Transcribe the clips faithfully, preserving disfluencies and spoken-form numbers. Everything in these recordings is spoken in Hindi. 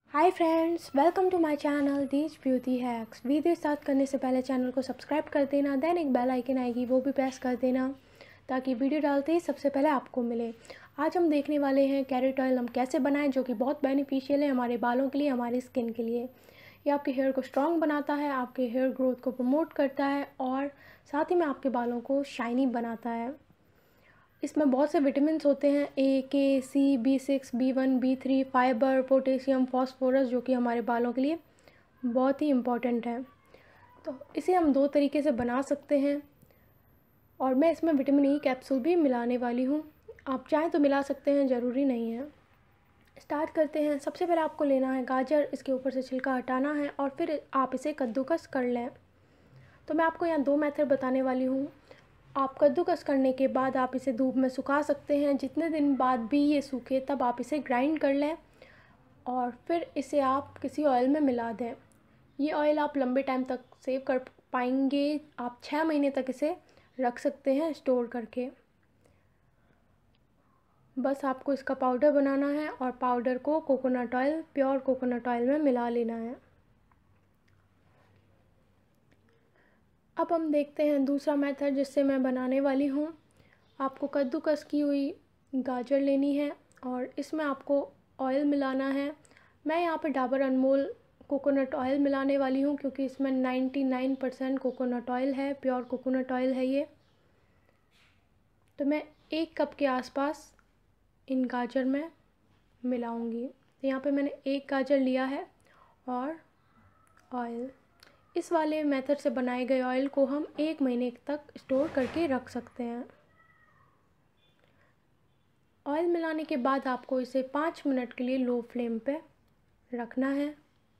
Hi friends, welcome to my channel these beauty hacks. Video start करने से पहले चैनल को सब्सक्राइब कर देना, देन एक बेल आइकन आएगी वो भी प्रेस कर देना ताकि वीडियो डालते ही सबसे पहले आपको मिले। आज हम देखने वाले हैं कैरेट ऑयल हम कैसे बनाएं, जो कि बहुत बेनिफिशियल है हमारे बालों के लिए, हमारी स्किन के लिए। ये आपके हेयर को स्ट्रॉन्ग बनाता है, आपके हेयर ग्रोथ को प्रमोट करता है और साथ ही में आपके बालों को शाइनी बनाता है। इसमें बहुत से विटामिन्स होते हैं, A, K, C, B six, B one, B three, fibre, potassium, phosphorus, जो कि हमारे बालों के लिए बहुत ही इम्पॉर्टेंट है। तो इसे हम दो तरीके से बना सकते हैं और मैं इसमें विटामिन ई कैप्सूल भी मिलाने वाली हूँ। आप चाहें तो मिला सकते हैं, ज़रूरी नहीं है। स्टार्ट करते हैं। सबसे पहले आपको लेना है गाजर, इसके ऊपर से छिलका हटाना है और फिर आप इसे कद्दूकस कर लें। तो मैं आपको यहाँ दो मेथड बताने वाली हूँ। आप कद्दूकस करने के बाद आप इसे धूप में सुखा सकते हैं। जितने दिन बाद भी ये सूखे तब आप इसे ग्राइंड कर लें और फिर इसे आप किसी ऑयल में मिला दें। ये ऑयल आप लंबे टाइम तक सेव कर पाएंगे। आप छः महीने तक इसे रख सकते हैं स्टोर करके। बस आपको इसका पाउडर बनाना है और पाउडर को coconut oil, pure coconut oil में मिला लेना है। अब हम देखते हैं दूसरा मेथड जिससे मैं बनाने वाली हूँ। आपको कद्दूकस की हुई गाजर लेनी है और इसमें आपको ऑयल मिलाना है। मैं यहाँ पे डाबर अनमोल कोकोनट ऑयल मिलाने वाली हूँ क्योंकि इसमें निन्यानवे परसेंट कोकोनट ऑयल है, प्योर कोकोनट ऑयल है ये। तो मैं एक कप के आसपास इन गाजर में मिलाऊंगी। तो यहाँ पे मैंने एक गाजर लिया है और ऑयल। इस वाले मेथड से बनाए गए ऑयल को हम एक महीने तक स्टोर करके रख सकते हैं। ऑयल मिलाने के बाद आपको इसे पाँच मिनट के लिए लो फ्लेम पे रखना है।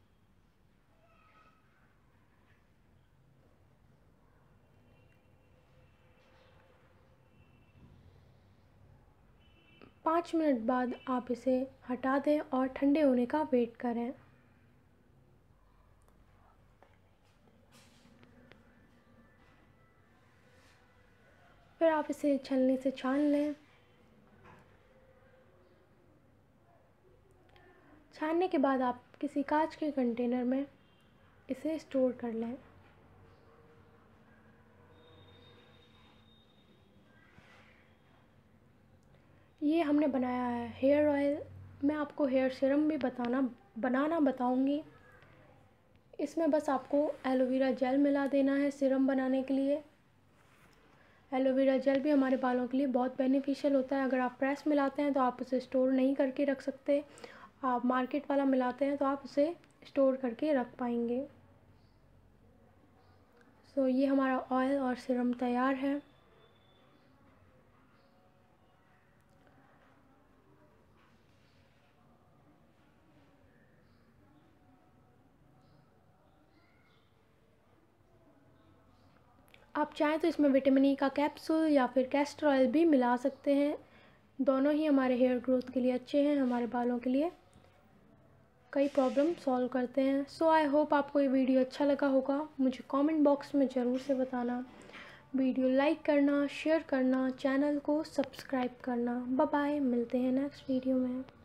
पाँच मिनट बाद आप इसे हटा दें और ठंडे होने का वेट करें। फिर आप इसे छलनी से छान लें। छानने के बाद आप किसी कांच के कंटेनर में इसे स्टोर कर लें। ये हमने बनाया है हेयर ऑयल। मैं आपको हेयर सीरम भी बताना बनाना बताऊंगी। इसमें बस आपको एलोवेरा जेल मिला देना है सीरम बनाने के लिए। एलोवेरा जेल भी हमारे बालों के लिए बहुत बेनिफिशियल होता है। अगर आप फ्रेश मिलाते हैं तो आप उसे स्टोर नहीं करके रख सकते। आप मार्केट वाला मिलाते हैं तो आप उसे स्टोर करके रख पाएंगे। सो ये हमारा ऑयल और सीरम तैयार है। आप चाहें तो इसमें विटामिन ई का कैप्सूल या फिर कैस्टर ऑयल भी मिला सकते हैं। दोनों ही हमारे हेयर ग्रोथ के लिए अच्छे हैं, हमारे बालों के लिए कई प्रॉब्लम सॉल्व करते हैं। सो आई होप आपको ये वीडियो अच्छा लगा होगा। मुझे कमेंट बॉक्स में ज़रूर से बताना। वीडियो लाइक करना, शेयर करना, चैनल को सब्सक्राइब करना। बाय बाय, मिलते हैं नेक्स्ट वीडियो में।